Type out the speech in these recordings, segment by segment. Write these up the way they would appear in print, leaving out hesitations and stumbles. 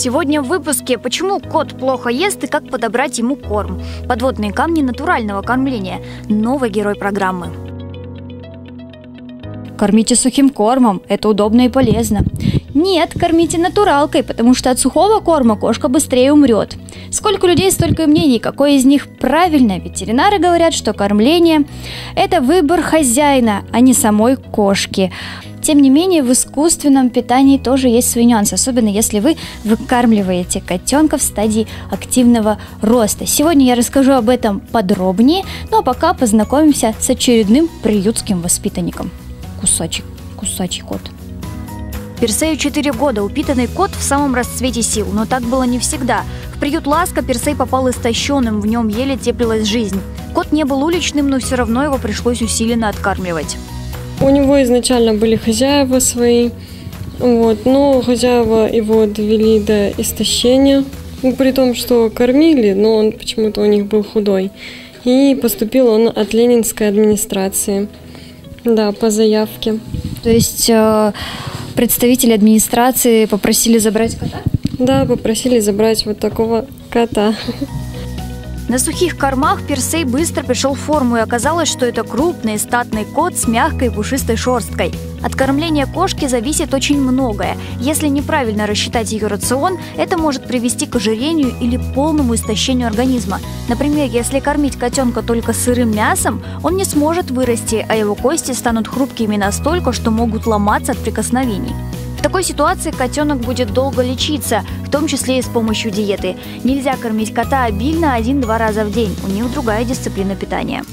Сегодня в выпуске «Почему кот плохо ест и как подобрать ему корм?», подводные камни натурального кормления, новый герой программы. Кормите сухим кормом, это удобно и полезно. Нет, кормите натуралкой, потому что от сухого корма кошка быстрее умрет. Сколько людей, столько и мнений, какое из них правильно. Ветеринары говорят, что кормление – это выбор хозяина, а не самой кошки. Тем не менее, в искусственном питании тоже есть свои нюансы, особенно если вы выкармливаете котенка в стадии активного роста. Сегодня я расскажу об этом подробнее, ну а пока познакомимся с очередным приютским воспитанником. Кусачий кот. Персею 4 года, упитанный кот в самом расцвете сил, но так было не всегда. В приют «Ласка» Персей попал истощенным, в нем еле теплилась жизнь. Кот не был уличным, но все равно его пришлось усиленно откармливать. У него изначально были хозяева свои, но хозяева его довели до истощения, при том, что кормили, но он почему-то у них был худой. И поступил он от Ленинской администрации, по заявке. То есть представители администрации попросили забрать кота? Да, попросили забрать вот такого кота. На сухих кормах Персей быстро пришел в форму, и оказалось, что это крупный статный кот с мягкой пушистой шерсткой. От кормления кошки зависит очень многое. Если неправильно рассчитать ее рацион, это может привести к ожирению или полному истощению организма. Например, если кормить котенка только сырым мясом, он не сможет вырасти, а его кости станут хрупкими настолько, что могут ломаться от прикосновений. В такой ситуации котенок будет долго лечиться, в том числе и с помощью диеты. Нельзя кормить кота обильно 1-2 раза в день, у них другая дисциплина питания.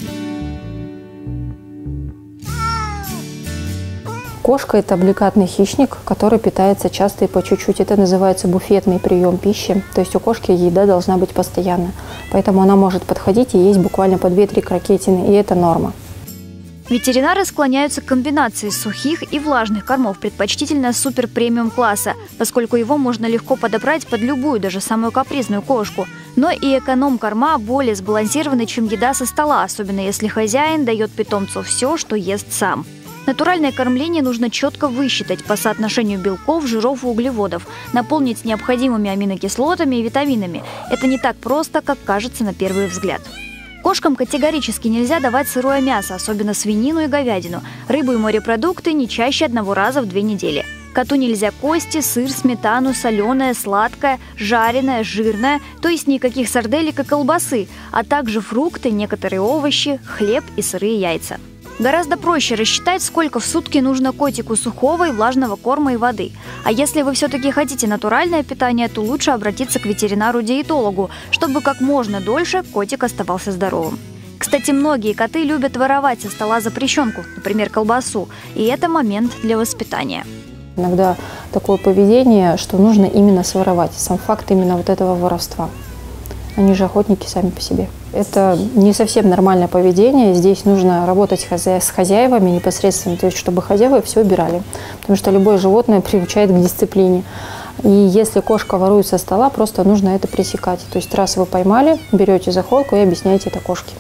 Кошка – это облигатный хищник, который питается часто и по чуть-чуть. Это называется буфетный прием пищи. То есть у кошки еда должна быть постоянно. Поэтому она может подходить и есть буквально по 2-3 крокетины, и это норма. Ветеринары склоняются к комбинации сухих и влажных кормов, предпочтительно супер-премиум класса, поскольку его можно легко подобрать под любую, даже самую капризную кошку. Но и эконом-корма более сбалансированы, чем еда со стола, особенно если хозяин дает питомцу все, что ест сам. Натуральное кормление нужно четко высчитать по соотношению белков, жиров и углеводов, наполнить необходимыми аминокислотами и витаминами. Это не так просто, как кажется на первый взгляд. Кошкам категорически нельзя давать сырое мясо, особенно свинину и говядину, рыбу и морепродукты не чаще 1 раза в 2 недели. Коту нельзя кости, сыр, сметану, соленое, сладкое, жареное, жирное, то есть никаких сарделек и колбасы, а также фрукты, некоторые овощи, хлеб и сырые яйца. Гораздо проще рассчитать, сколько в сутки нужно котику сухого и влажного корма и воды. А если вы все-таки хотите натуральное питание, то лучше обратиться к ветеринару-диетологу, чтобы как можно дольше котик оставался здоровым. Кстати, многие коты любят воровать со стола запрещенку, например, колбасу, и это момент для воспитания. Иногда такое поведение, что нужно именно своровать, сам факт именно вот этого воровства. Они же охотники сами по себе. Это не совсем нормальное поведение. Здесь нужно работать с хозяевами непосредственно, то есть чтобы хозяева все убирали. Потому что любое животное приучает к дисциплине. И если кошка ворует со стола, просто нужно это пресекать. То есть раз вы поймали, берете за холку и объясняете это кошке.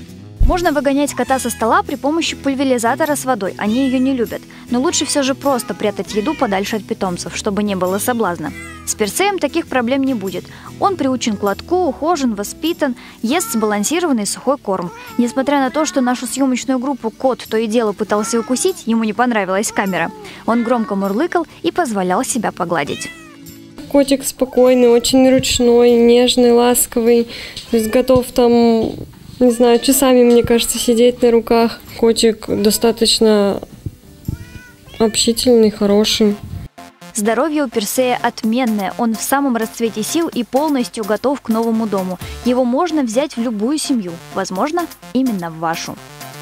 Можно выгонять кота со стола при помощи пульверизатора с водой, они ее не любят. Но лучше все же просто прятать еду подальше от питомцев, чтобы не было соблазна. С Персеем таких проблем не будет. Он приучен к лотку, ухожен, воспитан, ест сбалансированный сухой корм. Несмотря на то, что нашу съемочную группу кот то и дело пытался укусить, ему не понравилась камера. Он громко мурлыкал и позволял себя погладить. Котик спокойный, очень ручной, нежный, ласковый, то есть готов не знаю, часами, мне кажется, сидеть на руках. Котик достаточно общительный, хороший. Здоровье у Персея отменное, он в самом расцвете сил и полностью готов к новому дому. Его можно взять в любую семью, возможно, именно в вашу.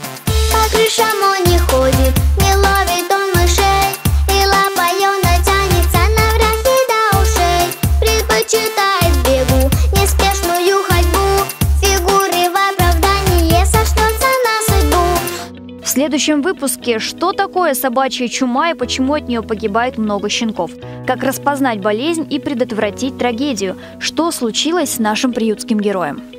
По крышам он не ходит, не ловит он мышей, и лапой он дотянется наверх и до ушей. Предпочитает бегу, неспешную ходьбу, фигуры в оправдании сошлется на судьбу. В следующем выпуске, что такое собачья чума и почему от нее погибает много щенков, как распознать болезнь и предотвратить трагедию, что случилось с нашим приютским героем.